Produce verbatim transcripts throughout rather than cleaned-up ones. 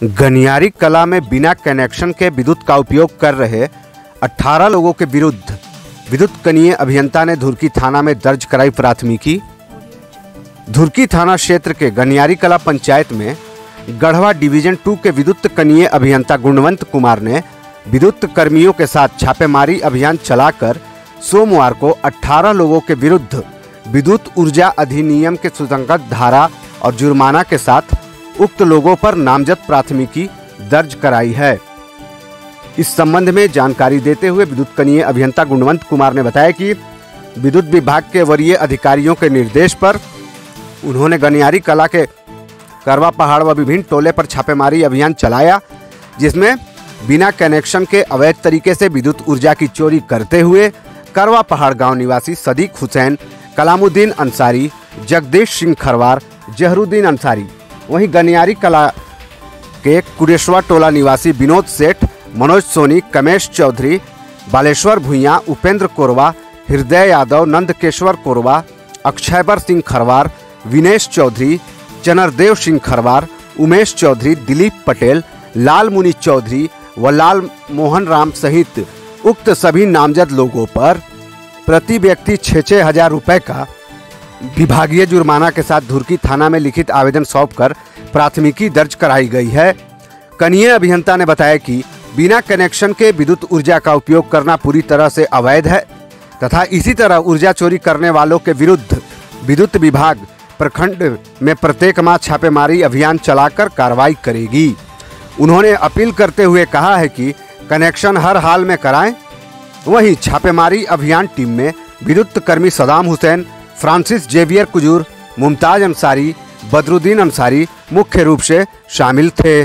गनियारी कला में बिना कनेक्शन के विद्युत का उपयोग कर रहे अठारह लोगों के विरुद्ध विद्युत कनीय अभियंता ने धुर्की थाना में दर्ज कराई प्राथमिकी। धुर्की थाना क्षेत्र के गनियारी कला पंचायत में गढ़वा डिवीजन टू के विद्युत कनीय अभियंता गुणवंत कुमार ने विद्युत कर्मियों के साथ छापेमारी अभियान चलाकर सोमवार को अठारह लोगों के विरुद्ध विद्युत ऊर्जा अधिनियम के सुसंगत धारा और जुर्माना के साथ उक्त लोगों पर नामजद प्राथमिकी दर्ज कराई है। इस संबंध में जानकारी देते हुए विद्युत कनीय अभियंता गुणवंत कुमार ने बताया कि विद्युत विभाग के वरीय अधिकारियों के निर्देश पर उन्होंने गनियारी कला के करवा पहाड़ व विभिन्न टोले पर छापेमारी अभियान चलाया, जिसमें बिना कनेक्शन के अवैध तरीके से विद्युत ऊर्जा की चोरी करते हुए करवा पहाड़ गांव निवासी सदीक हुसैन, कलामुद्दीन अंसारी, जगदीश सिंह खरवार, जहरुद्दीन अंसारी, वहीं गनियारी कला के कुरेशवा टोला निवासी विनोद सेठ, मनोज सोनी, कमेश चौधरी, बालेश्वर भुइयां, उपेंद्र कोरवा, हृदय यादव, नंदकेश्वर कोरवा, अक्षयबर सिंह खरवार, विनेश चौधरी, चनरदेव सिंह खरवार, उमेश चौधरी, दिलीप पटेल, लाल मुनि चौधरी व लाल मोहन राम सहित उक्त सभी नामजद लोगों पर प्रति व्यक्ति छः छः हजार रुपये का विभागीय जुर्माना के साथ धुर्की थाना में लिखित आवेदन सौंपकर प्राथमिकी दर्ज कराई गई है। कनीय अभियंता ने बताया कि बिना कनेक्शन के विद्युत ऊर्जा का उपयोग करना पूरी तरह से अवैध है तथा इसी तरह ऊर्जा चोरी करने वालों के विरुद्ध विद्युत विभाग प्रखंड में प्रत्येक माह छापेमारी अभियान चलाकर कार्रवाई करेगी। उन्होंने अपील करते हुए कहा है कि कनेक्शन हर हाल में कराएं। वहीं छापेमारी अभियान टीम में विद्युत कर्मी सदाम हुसैन, फ्रांसिस जेवियर कुजूर, मुमताज अंसारी, बदरुद्दीन अंसारी मुख्य रूप से शामिल थे।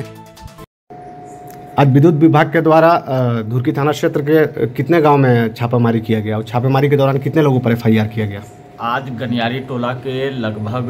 आज विद्युत विभाग के द्वारा धुर्की थाना क्षेत्र के कितने गांव में छापामारी किया गया और छापेमारी के दौरान कितने लोगों पर एफ आई आर किया गया? आज गनियारी टोला के लगभग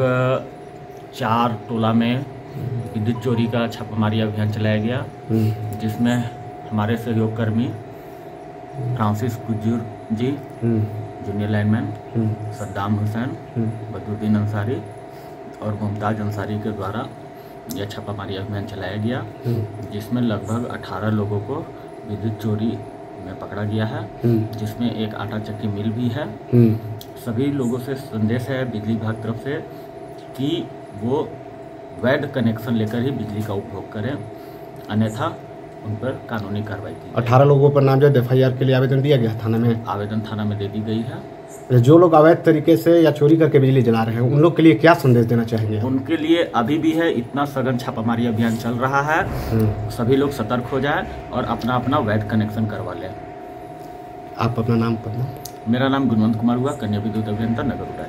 चार टोला में विद्युत चोरी का छापामारी अभियान चलाया गया, जिसमें हमारे सहयोग कर्मी फ्रांसिस कुजूर जी, जूनियर लाइनमैन, सद्दाम हुसैन, बदरुद्दीन अंसारी और मुमताज अंसारी के द्वारा यह छापामारी अभियान चलाया गया, जिसमें लगभग अठारह लोगों को विद्युत चोरी में पकड़ा गया है, जिसमें एक आटा चक्की मिल भी है। सभी लोगों से संदेश है बिजली विभाग तरफ से कि वो वैध कनेक्शन लेकर ही बिजली का उपभोग करें, अन्यथा उन पर कानूनी कार्रवाई की। अठारह लोगों पर नामजद एफ आई आर के लिए आवेदन दिया गया थाना में? आवेदन थाना में दे दी गई है। जो लोग अवैध तरीके से या चोरी करके बिजली जला रहे हैं उन लोग के लिए क्या संदेश देना चाहेंगे? उनके लिए अभी भी है, इतना सघन छापामारी अभियान चल रहा है, सभी लोग सतर्क हो जाए और अपना अपना वैध कनेक्शन करवा लें। आप अपना नाम पढ़ना। मेरा नाम गुणवंत कुमार हुआ, कन्या विद्युत अभियंता नगर उड़ाया।